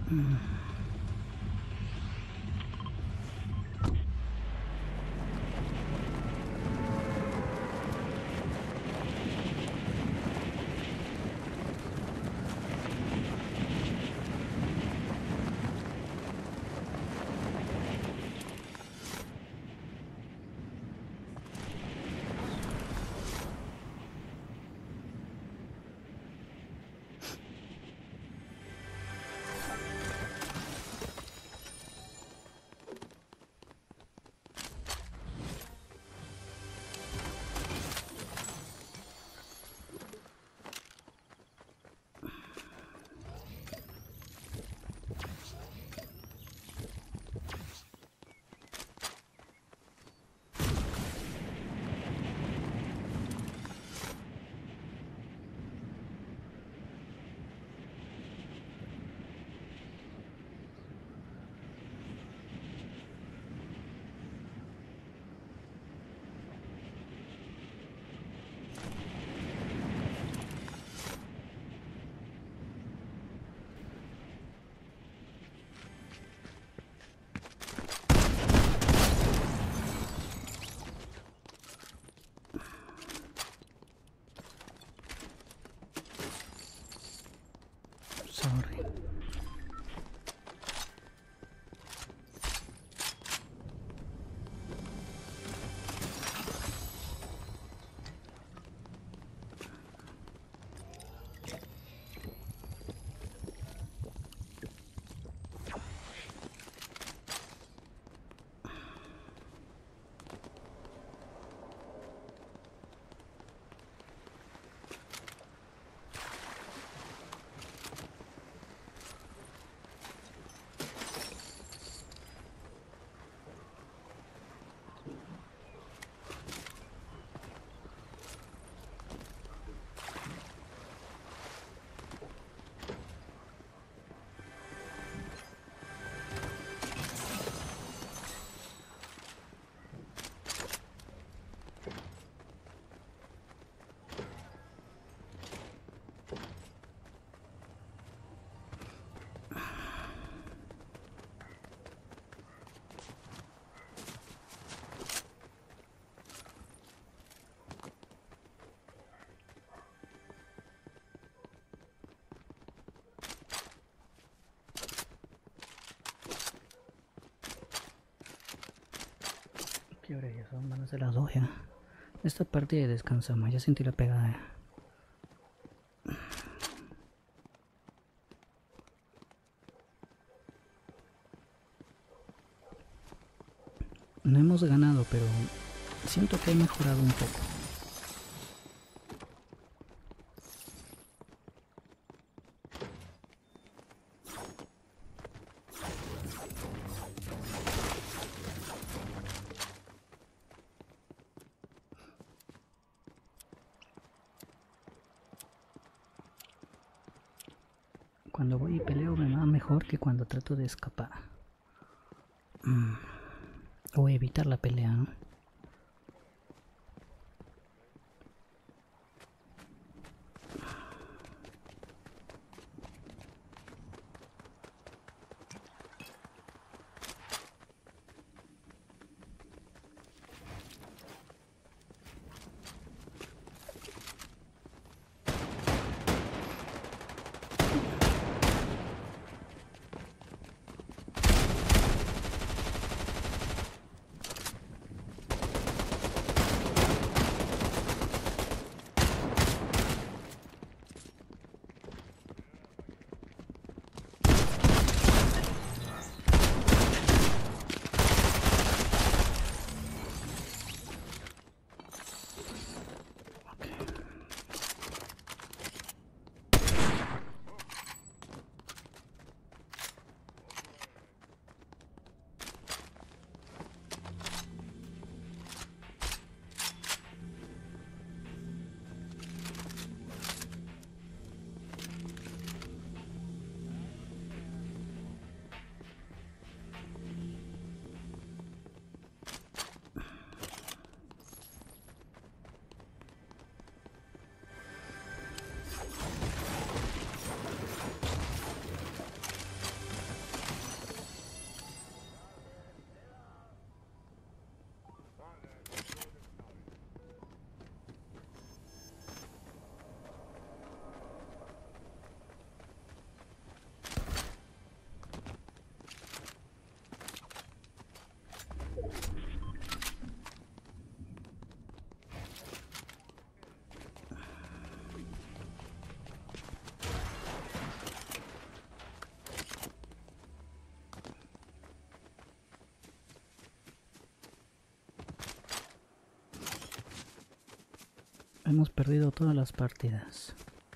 Sorry. ¿Qué hora ya son? Van a ser las 2 ya. Esta parte descansamos, ya sentí la pegada. No hemos ganado, pero siento que he mejorado un poco. Cuando voy y peleo me va mejor que cuando trato de escapar. O evitar la pelea, ¿no? Hemos perdido todas las partidas.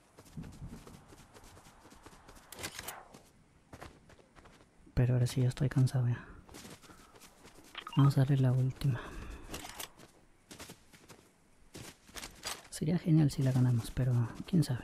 Pero ahora sí ya estoy cansado ya. Vamos a darle la última. Sería genial si la ganamos, pero quién sabe.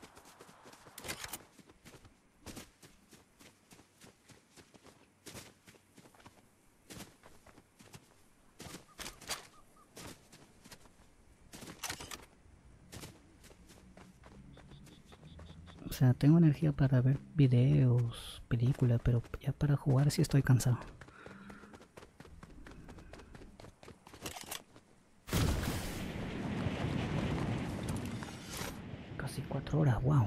O sea, tengo energía para ver videos, películas, pero ya para jugar sí estoy cansado. Casi 4 horas, wow.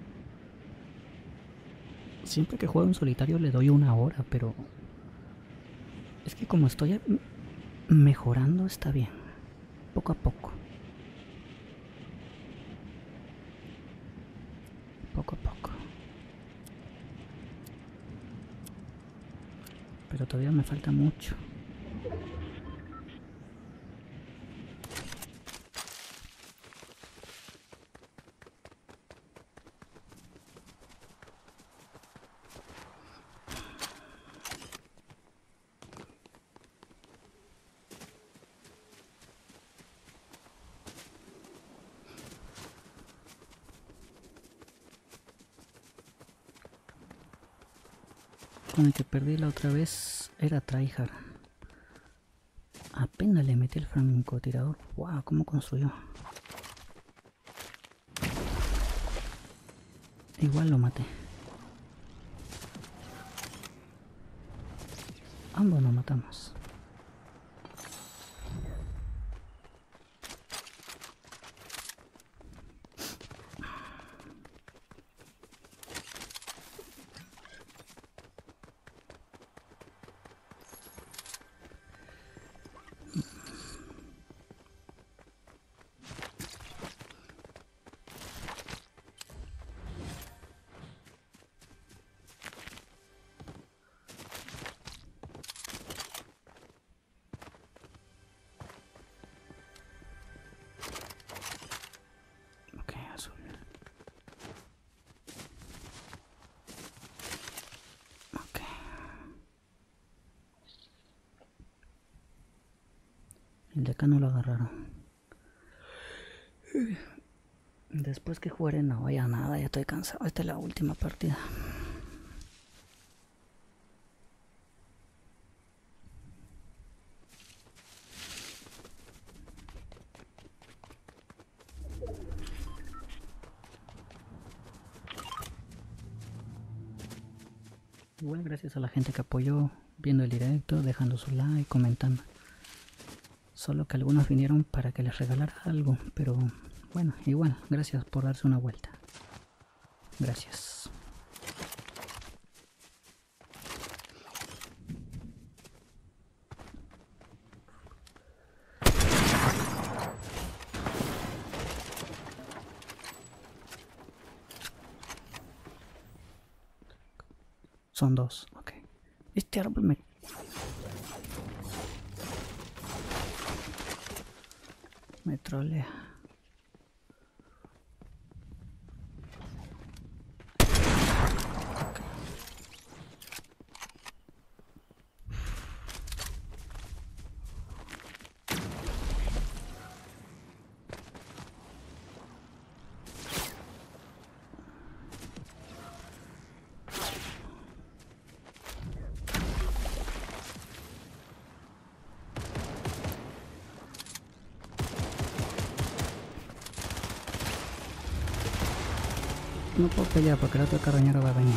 Siempre que juego en solitario le doy 1 hora, pero es que como estoy mejorando está bien, poco a poco. Poco a poco. Pero todavía me falta mucho. Con el que perdí la otra vez era tryhard. Apenas le metí el francotirador. Wow, cómo construyó. Igual lo maté. Ambos nos matamos. El de acá no lo agarraron. Después que jugaré no vaya nada, ya estoy cansado. Esta es la última partida. Igual gracias a la gente que apoyó viendo el directo, dejando su like, comentando. Solo que algunos vinieron para que les regalara algo, pero bueno, igual, gracias por darse una vuelta. Gracias. Son dos, ok. Este árbol me trolea. No puedo pelear porque el otro carroñero va a venir.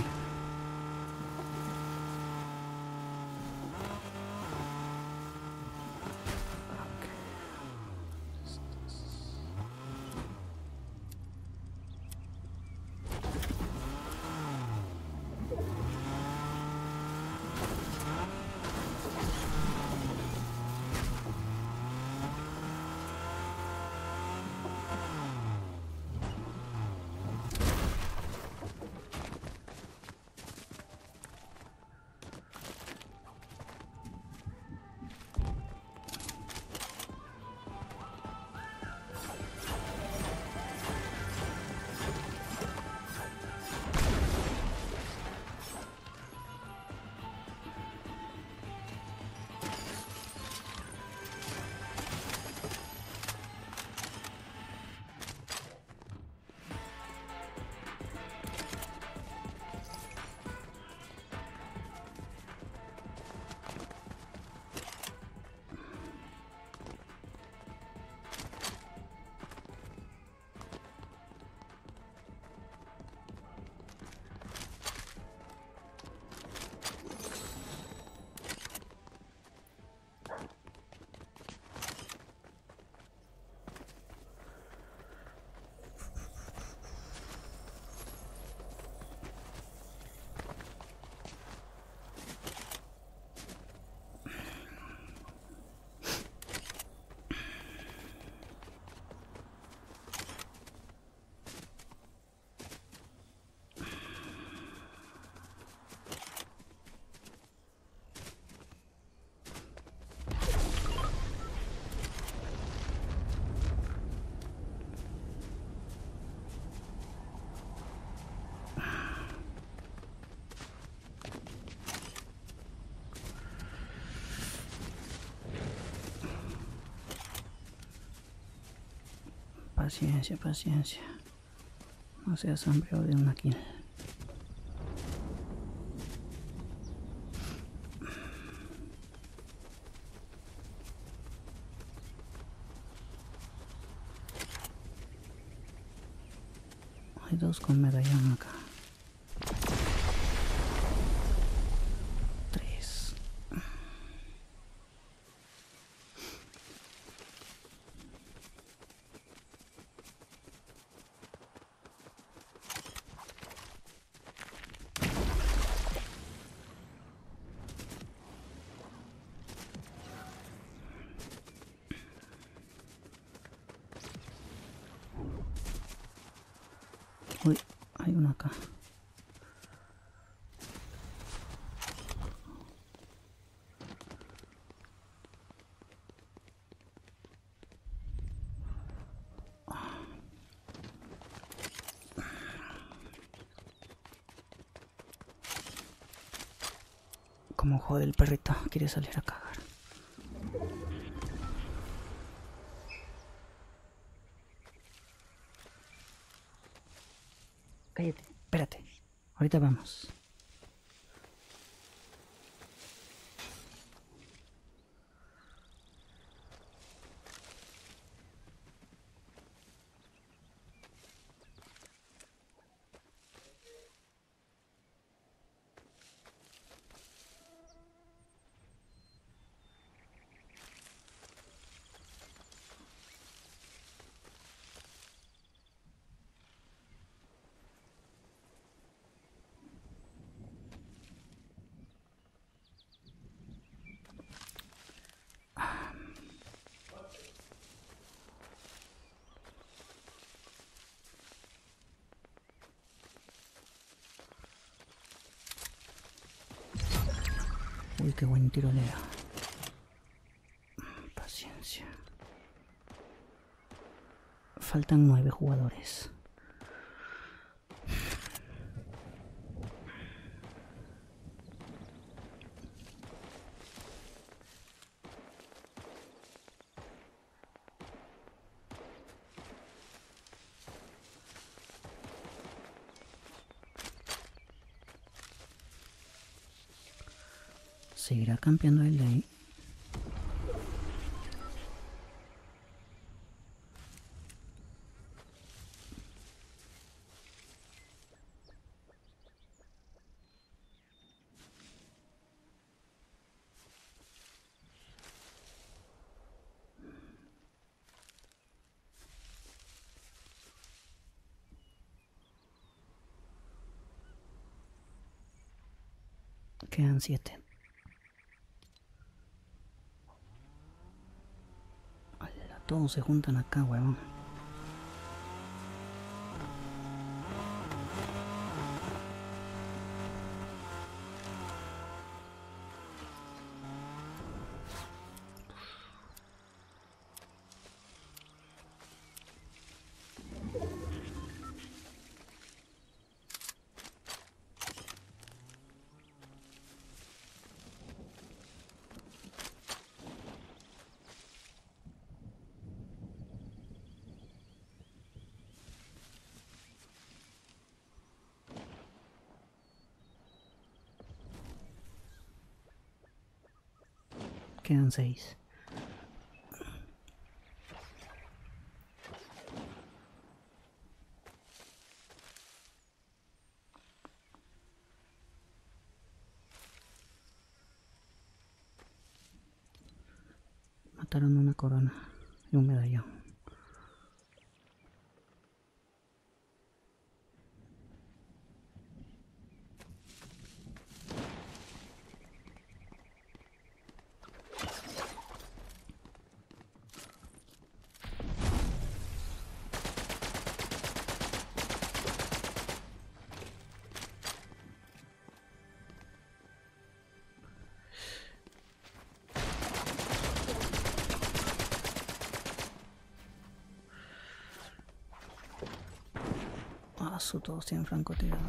Paciencia, paciencia. No seas hambre de una kill. Hay dos con medallón acá. 3. Uy, hay uno acá. Como jode el perrito, quiere salir a cagar. Cállate, espérate. Ahorita vamos. Uy, qué buen tiroleo. Paciencia. Faltan 9 jugadores. ¿Seguirá campeando el de ahí? Quedan 7. Todos se juntan acá, huevón. Quedan 6. Mataron una corona y un medallón. Ah, su todos tienen francotirador.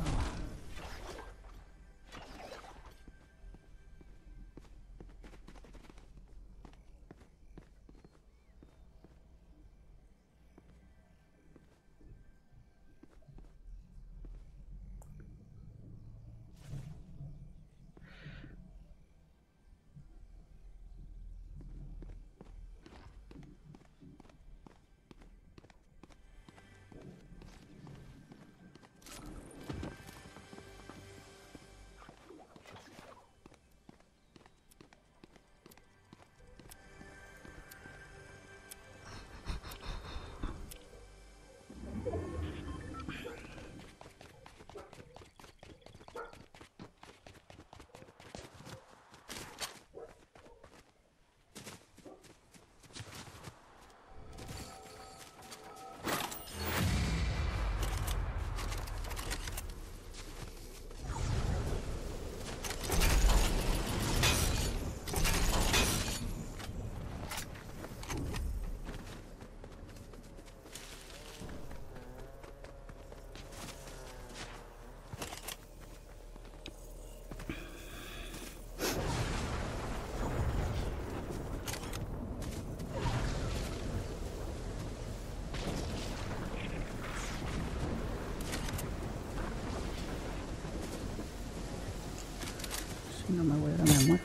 No me voy, ahora me muero.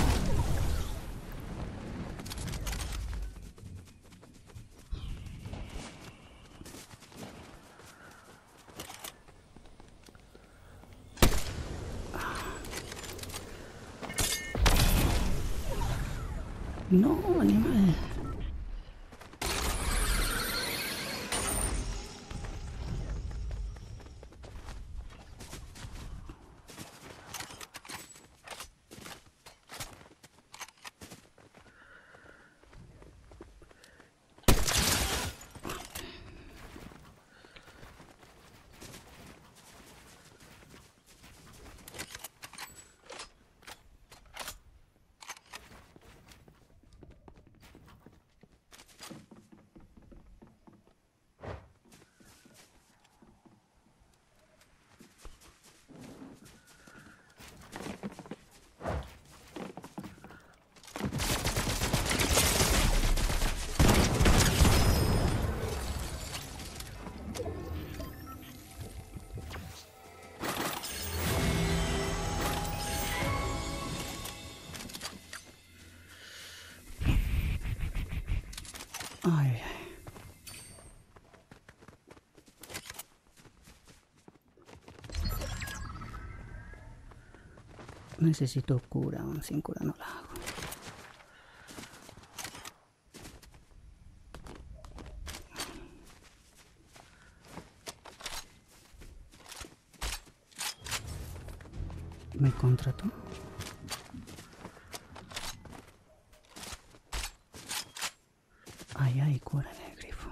No, animal. Ay, necesito cura, sin cura no la hago. ¿Me contrató? Ay, ay, cura en el grifo.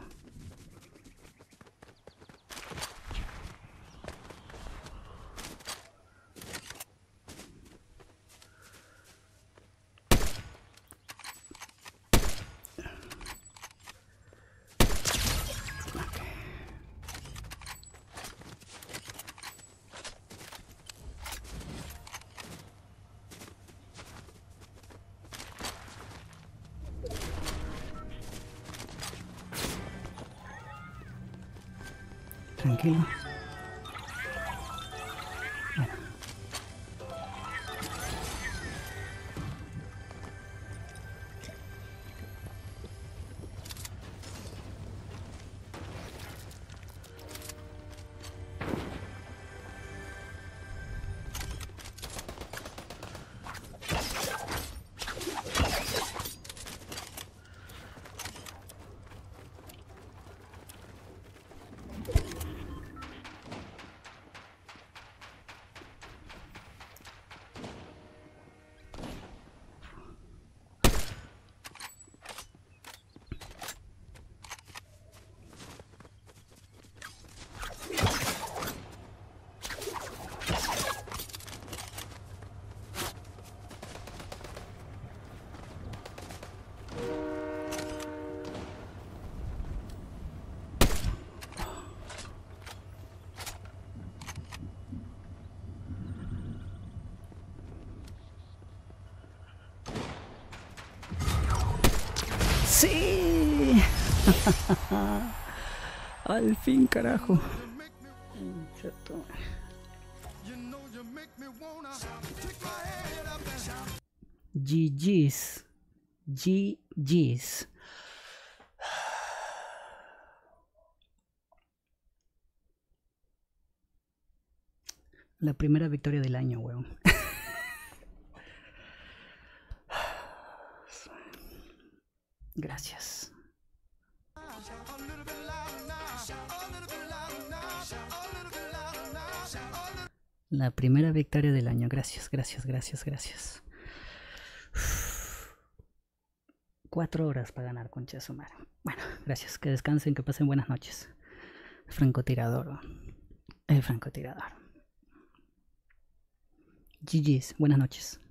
Tranquilo. Bueno. ¡Sí! Al fin, carajo. GG's. GG's. La primera victoria del año, weón. Gracias. La primera victoria del año. Gracias, gracias, gracias, gracias. 4 horas para ganar, concha de su madre. Bueno, gracias. Que descansen, que pasen buenas noches. Francotirador. El francotirador. GG's. Buenas noches.